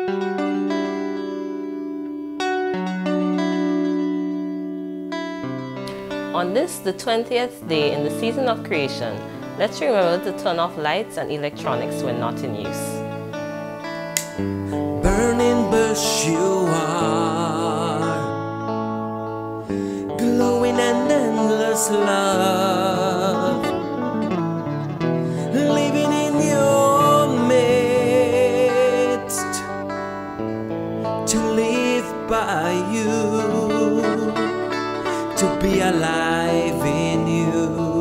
On this, the 20th day in the season of creation, let's remember to turn off lights and electronics when not in use. Burning bush you are, glowing and endless love, living in your midst, to live by you, to be alive in you.